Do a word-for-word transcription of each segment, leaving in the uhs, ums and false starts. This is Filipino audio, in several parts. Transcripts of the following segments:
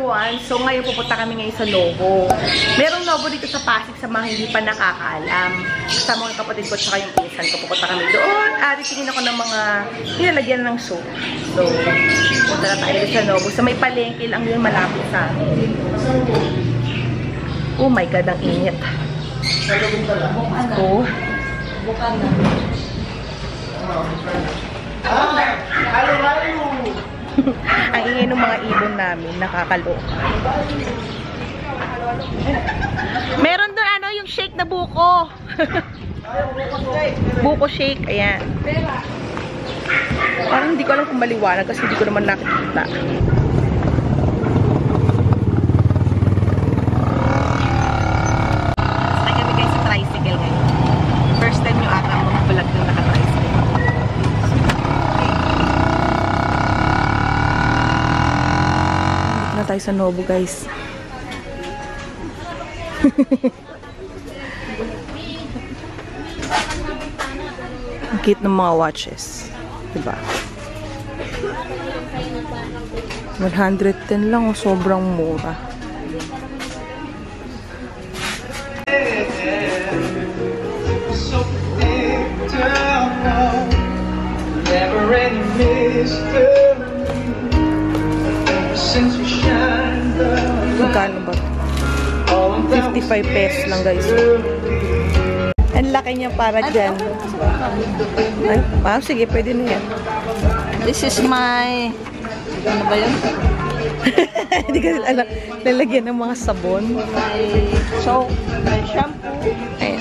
everyone! So ngayon pupunta kami ngayon sa Novo. Merong Novo dito sa Pasig sa mga hindi pa nakakaalam. Kasama ng kapatid ko at yung pinsan ko. Pupunta kami doon. At tingin ako ng mga nilalagyan ng soup. So, punta na tayo sa Novo. Sa may palengke lang yun, malapit sa amin. Oh my God, ang init. Oh. Bukan na. Ang ingay ng mga ibon namin, nakakaloka. Meron doon ano, yung shake na buko. Buko shake, ayan. Parang hindi ko alam kung maliwanag kasi hindi ko naman nakikita. Sakay kami guys sa tricycle ngayon. First time yung ata mga vlog na naka-tricycle. Na tayo sa Novo guys. Ang cute ng mga watches. Diba? one hundred ten lang o sobrang mura. Magkano ba? fifty-five pesos lang guys. Ang laki niya para dyan. Ay, ah, sige, pwede na yan. This is my... Ano ba yun? Hindi ko alam. Lalagyan ng mga sabon. My soap, my shampoo. Ayan.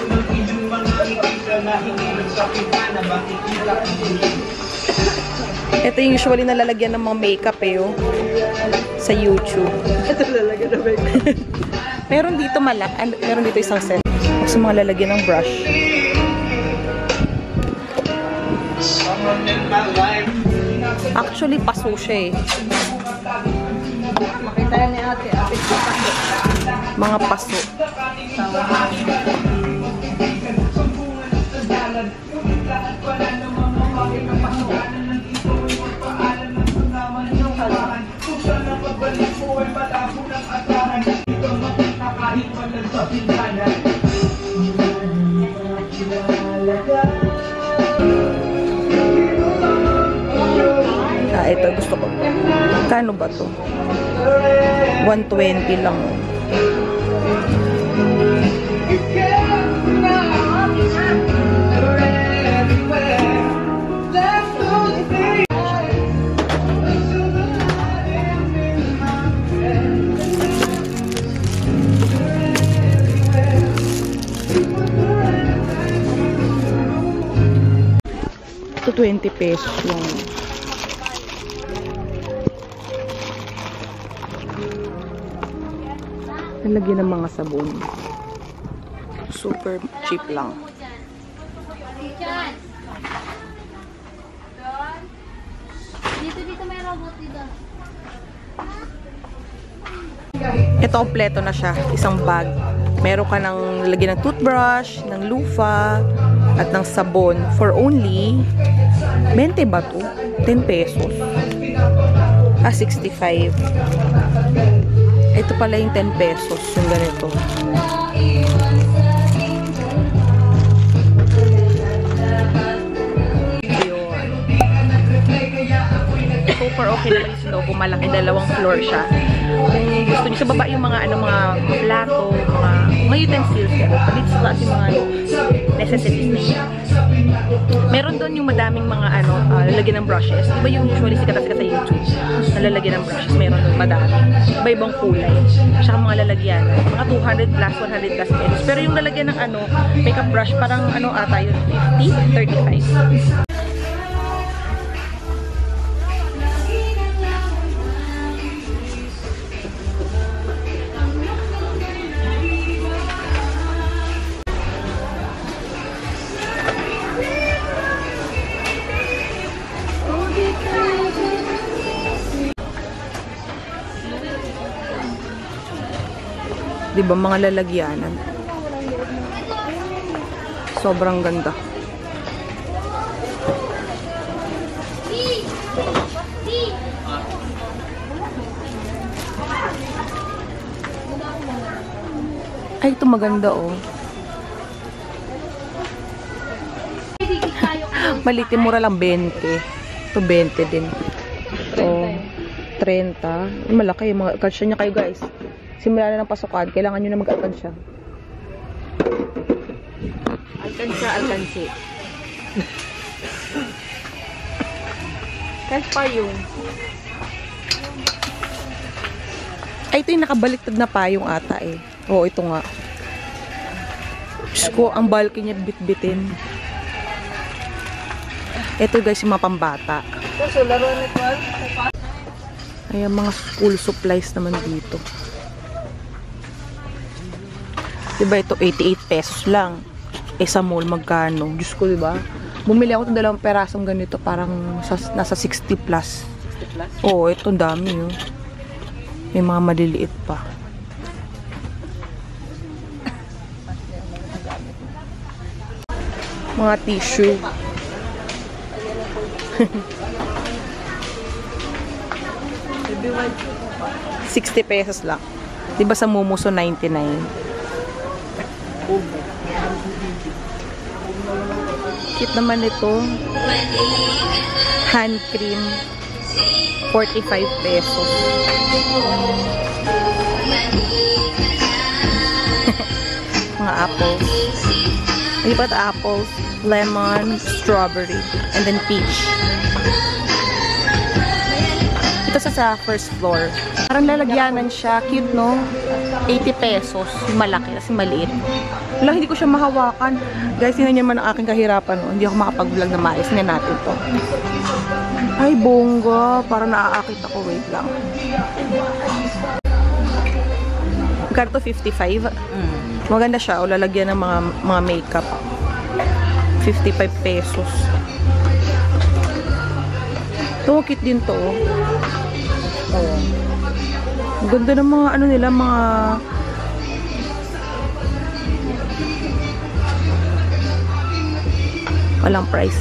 Ito yung usually nalalagyan ng mga makeup eh, oh. Sa YouTube. Ito lalagyan na makeup. Meron dito malak. Meron dito isang set. Sa mga lalagyan ng brush. Actually, paso siya eh. Makita yan ni ate. Ate ko paso. Mga paso. Ah, ito gusto ko. Kano ba to? one twenty lang. Ito twenty pesos lang. Nalagyan ng mga sabon. Super cheap lang. Dito, dito may robot dito. Ito, kompleto na siya. Isang bag. Meron ka ng lagyan ng toothbrush, ng loofah, at ng sabon for only twenty ba to? ten pesos. Ah, sixty-five. Ito pala yung ten pesos. Yung ganito. Super okay naman yung Novo. Malaki, dalawang floor siya. Kung gusto niyo sa baba yung mga ano, mga plato, mga mga utensils, pero dito sa taas yung mga necessities na yun. Meron doon yung madaming mga ano, uh, lalagyan ng brushes. Iba yung usually sikat-sikat sa YouTube na lalagyan ng brushes. Meron doon madami. Iba-ibang kulay. Tsaka mga lalagyan. Mga two hundred plus, one hundred plus pesos. Pero yung lalagyan ng ano, makeup brush, parang ano ata yun, fifty, thirty-five. Diba mga lalagyanan? Sobrang ganda. Ay, ito maganda, oh. Maliit, mura lang, twenty. Ito, twenty din. Oh, thirty. Malaki yung mga alkansya niya kayo, guys. Simula na ng pasukan, kailangan nyo na mag-alkansya. Alkansya, alkansi. Kahit pa yun. Ay, ito yung nakabaliktad na payong ata eh. Oo, ito nga. Diyos ko, ang bulky niya bit-bitin. Ito guys, yung mga pambata. So, laro ni Paul. Ayan, mga school supplies naman dito. Diba ito, eighty-eight pesos lang. Eh, sa mall, magkano? Diyos ko, diba? Bumili ako ng dalawang perasong ganito, parang sa, nasa sixty plus. sixty plus? Oo, ito dami yun. May mga maliliit pa. Mga tissue. sixty pesos lang. Diba sa Mumuso ninety-nine? Cute naman ito. Hand cream. forty-five pesos. Mga apples. Hindi ba ito apples? Lemon, strawberry, and then peach. Ito sa, sa first floor. Parang lalagyanan siya. Cute, no? eighty pesos. Malaki kasi maliit. Wala, hindi ko siya mahawakan. Guys, yun naman ang aking kahirapan. No? Hindi ako makapag-vlog na maayos na natin to. Ay, bongga. Parang naaakit ako. Wait lang. Magkano to? fifty-five? Mm. Maganda siya. O lalagyan ng mga, mga makeup. fifty-five pesos. Ito, cute din to. Oh. Ang ganda ng mga ano nila, mga walang price.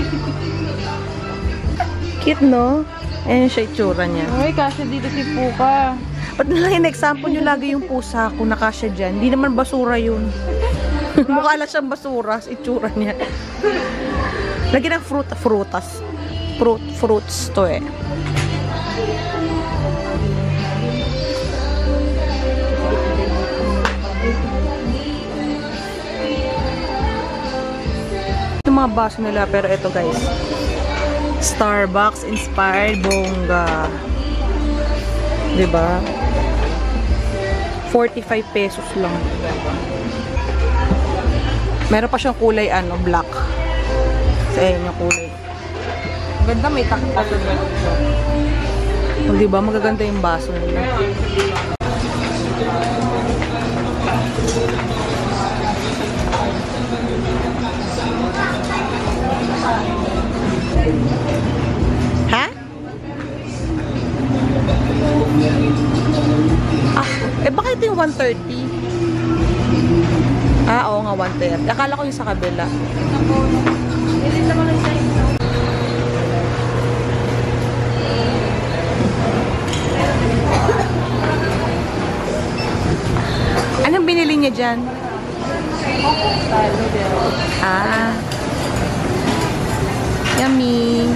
Cute, no? Ayan siya itsura niya. Ay, kasya dito si Puka. Ba't nalang in-example nyo lagi yung pusa ko na kasya dyan? Hindi naman basura yun. Mukha lang siyang basura sa itsura niya. Lagyan ng fruit, frutas. Fruit, fruits to eh. Yung mga baso nila, pero ito guys. Starbucks inspired bongga. Diba? forty-five pesos lang. Meron pa siyang kulay ano, black. So, ayun yung kulay. Ganda, may taktak. O, diba? Magaganda yung baso nila. Ha? Ah, eh bakit yung one thirty? Ah, oo nga, one thirty. Akala ko yung sa kabila. Anong binili niya dyan? Ah. Yummy.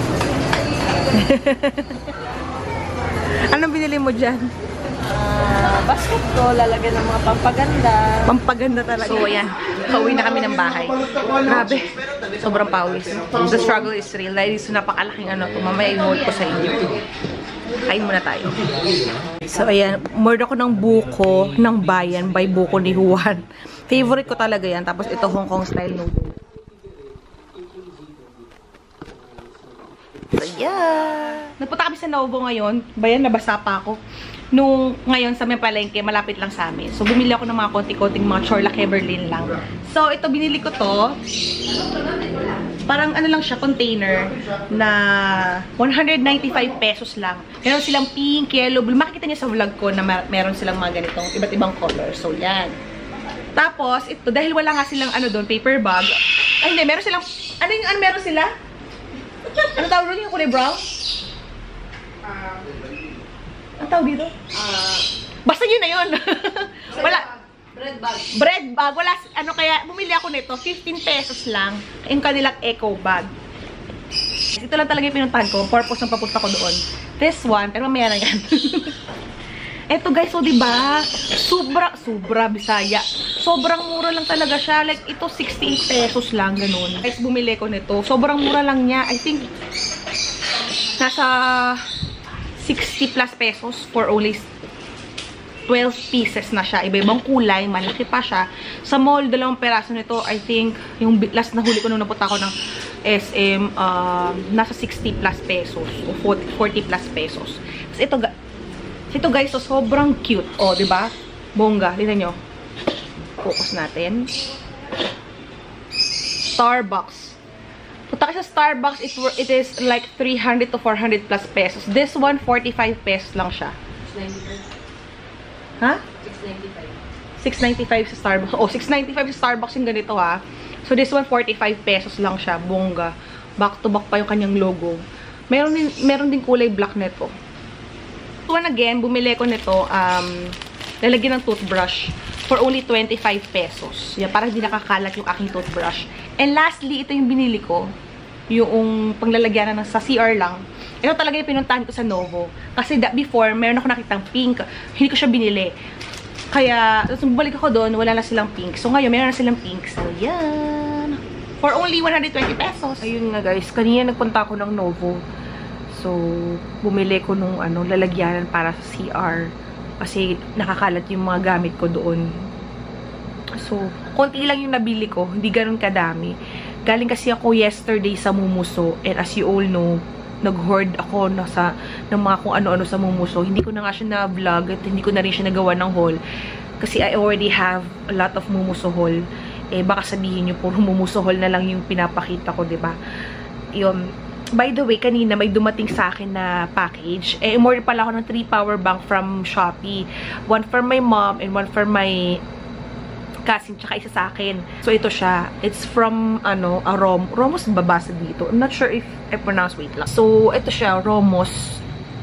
Anong binili mo dyan? Uh, basket ko, lalagyan ng mga pampaganda. Pampaganda talaga. So, ayan. Kauwi na kami ng bahay. Grabe. Sobrang pawis. The struggle is real. Dahil so, napakalaking ano to. Mamaya i-hold ko sa inyo. Kain muna tayo. So, ayan. Murder ko ng buko ng bayan by buko ni Juan. Favorite ko talaga yan. Tapos ito Hong Kong style noodle. So, yeah. Nagpunta kami sa Novo ngayon. Bayan, nabasa pa ako. Nung ngayon sa may palengke, malapit lang sa amin. So, bumili ako ng mga konti-konting mga Chorla Keberlin lang. So, ito, binili ko to. Parang ano lang siya, container na one hundred ninety-five pesos lang. Meron silang pink, yellow, blue. Makikita niyo sa vlog ko na mer meron silang mga ganitong iba't ibang color. So, yan. Tapos, ito, dahil wala nga silang ano doon, paper bag. Ay, hindi, meron silang, ano yung, ano meron sila? Ano tawag doon yung kulay brown? Ang tawag dito? Uh, Basta yun na yun. Wala. Bread bread bag. Wala, ano kaya, bumili ako nito. fifteen pesos lang. Yung kanilang eco bag. Ito lang talaga yung pinuntahan ko. Purpose ng papunta ko doon. This one, pero mamaya na yan. Eto guys, so diba? Sobra, sobra, Bisaya. Sobrang mura lang talaga siya. Like, ito sixty-eight pesos lang, ganun. Guys, bumili ko nito. Sobrang mura lang niya. I think, nasa sixty plus pesos for only twelve pieces na siya. Iba-ibang kulay, malaki pa siya. Sa mall, dalawang peraso nito, I think, yung last na huli ko nung napunta ako ng S M, uh, nasa sixty plus pesos o forty plus pesos. Tapos ito, ito guys, so sobrang cute. O, oh, diba? Bongga. Tignan nyo. Focus natin. Starbucks. Punta kayo sa Starbucks, it, it is like three hundred to four hundred plus pesos. This one, forty-five pesos lang siya. Ha? six ninety-five. six ninety-five sa Starbucks. Oh, six ninety-five sa Starbucks yung ganito ha. So this one, forty-five pesos lang siya. Bongga. Back to back pa yung kanyang logo. Meron din, meron din kulay black nito. So one again, bumili ko nito, um, lalagyan ng toothbrush for only twenty-five pesos. Yan, para hindi nakakalat yung aking toothbrush. And lastly, ito yung binili ko. Yung panglalagyan na sa C R lang. Ito talaga yung pinuntahan ko sa Novo. Kasi that before, meron ako nakitang pink. Hindi ko siya binili. Kaya, tapos bumalik ako doon, wala na silang pink. So ngayon, meron na silang pink. So, yan. For only one hundred twenty pesos. Ayun nga guys, kanina nagpunta ako ng Novo. So, bumili ko nung ano, lalagyanan para sa C R. Kasi nakakalat yung mga gamit ko doon. So, konti lang yung nabili ko. Hindi ganun kadami. Galing kasi ako yesterday sa Mumuso. And as you all know, nag-hoard ako na sa, ng mga kung ano-ano sa Mumuso. Hindi ko na nga siya na-vlog at hindi ko na rin siya nagawa ng haul. Kasi I already have a lot of Mumuso haul. Eh, baka sabihin nyo, puro Mumuso haul na lang yung pinapakita ko, diba? Yun. By the way, kanina may dumating sa akin na package. Eh, umorder pala ako ng three power bank from Shopee. One for my mom and one for my cousin, tsaka isa sa akin. So, ito siya. It's from, ano, a Rom Romos babasa dito. I'm not sure if I pronounce, wait lang. So, ito siya, Romos.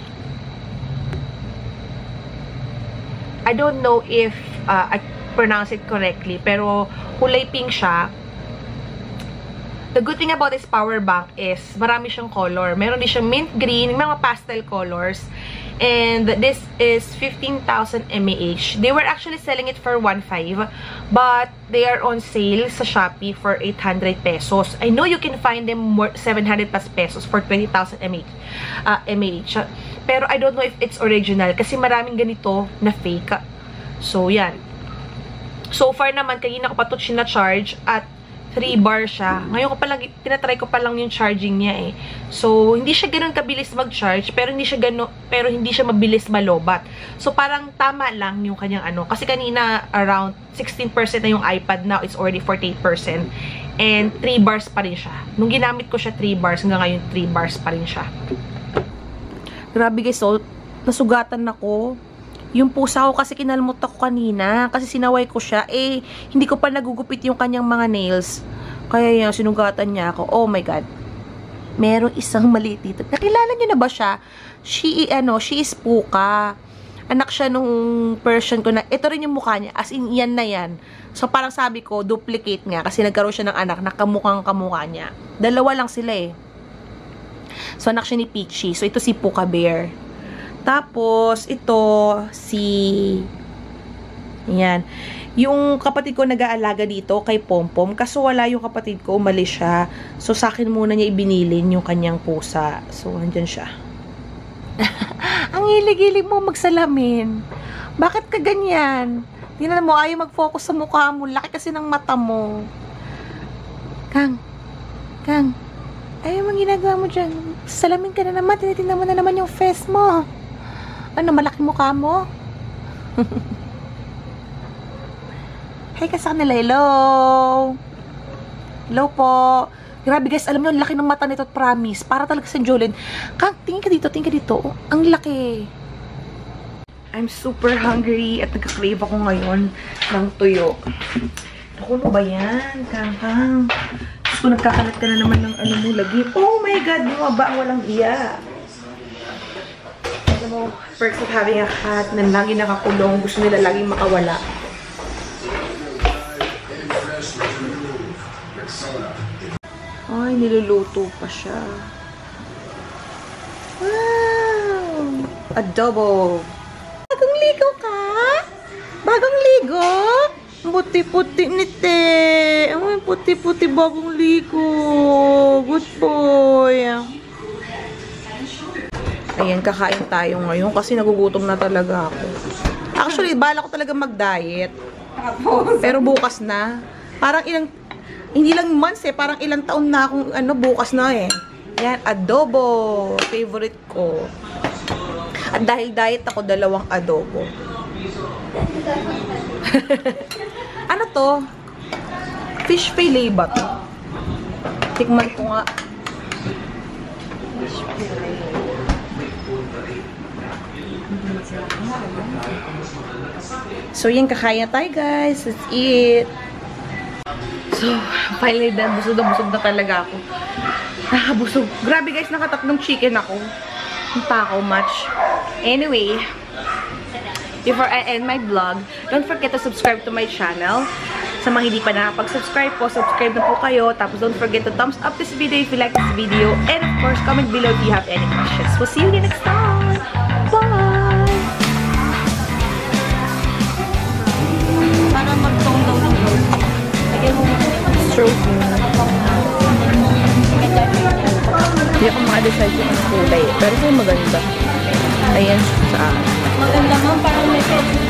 I don't know if uh, I pronounce it correctly, pero kulay pink siya. The good thing about this power bank is marami siyang color. Meron din siyang mint green, mga pastel colors. And this is fifteen thousand milliamp hours. They were actually selling it for one point five, but they are on sale sa Shopee for eight hundred pesos. I know you can find them more seven hundred plus pesos for twenty thousand milliamp hours. Pero I don't know if it's original kasi maraming ganito na fake. So, yan. So far naman, kanina ko pa ito na-charge at three bar siya. Ngayon ko pa lang, tinatry ko pa lang yung charging niya eh. So, hindi siya ganoon kabilis mag-charge, pero hindi siya gano, pero hindi siya mabilis malobat. So, parang tama lang yung kanyang ano. Kasi kanina, around sixteen percent na yung iPad, now it's already forty-eight percent. And three bars pa rin siya. Nung ginamit ko siya three bars, hanggang ngayon three bars pa rin siya. Grabe guys, so, nasugatan ako. Yung pusa ko kasi kinalmot ako kanina. Kasi sinaway ko siya. Eh, hindi ko pa nagugupit yung kanyang mga nails. Kaya yung sinugatan niya ako. Oh my God. Merong isang maliit dito. Nakilala niyo na ba siya? She, ano, she is Puka. Anak siya nung Persian ko na, ito rin yung mukha niya. As in, yan na yan. So, parang sabi ko, duplicate nga. Kasi nagkaroon siya ng anak na kamukhang kamukha niya. Dalawa lang sila eh. So, anak siya ni Peachy. So, ito si Puka Bear. Tapos, ito, si, yan, yung kapatid ko nag-aalaga dito kay Pompom, kaso wala yung kapatid ko, umalis siya. So, sa akin muna niya ibinilin yung kanyang pusa. So, andyan siya. Ang hilig-hilig mo magsalamin. Bakit ka ganyan? Tingnan mo, ayaw mag-focus sa mukha mo. Laki kasi ng mata mo. Kang, Kang, ayaw mong ginagawa mo dyan. Salamin ka na naman, tinitingnan mo na naman yung face mo. Ano, malaki mukha mo? Hey ka sa kanila, hello! Hello po! Grabe guys, alam niyo, ang laki ng mata nito, promise. Para talaga sa Jolene. Kang, tingin ka dito, tingin ka dito. Oh, ang laki. I'm super hungry at nagka-crave ako ngayon ng tuyo. Ako, ano ba yan? Kang, kang. Tapos kung nagkakalat ka na naman ng ano mo lagi. Oh my God, bumaba, walang iya. Perks of having a cat na lagi nakakulong, gusto nila laging makawala. Ay, niluluto pa siya. Wow! Adobo. Bagong ligo ka? Bagong ligo? Puti-puti ni Te. Ay, puti-puti bagong ligo. Good boy. Ayan, kakain tayo ngayon kasi nagugutom na talaga ako. Actually, bala ko talaga mag-diet. Pero bukas na. Parang ilang, hindi lang months eh, parang ilang taon na akong ano, bukas na eh. Ayan, adobo. Favorite ko. At dahil diet ako, dalawang adobo. Ano to? Fish fillet ba to? Tikman ko nga. Fish fillet. So, yan, kakain na tayo, guys. Let's eat. So, finally done. Busog na busog na talaga ako. Nakakabusog. Grabe, guys. Nakatatlong chicken ako. Hindi pa ako much. Anyway, before I end my vlog, don't forget to subscribe to my channel. Sa mga hindi pa nakapag-subscribe po, subscribe na po kayo. Tapos don't forget to thumbs up this video if you like this video. And of course, comment below if you have any questions. We'll see you again next time. Bye! Para mag-tone daw ng rose. Stroke mo. Hindi ako maka-decide kung ang kulay. Pero ito maganda. Ayan sa akin. Maganda man, parang may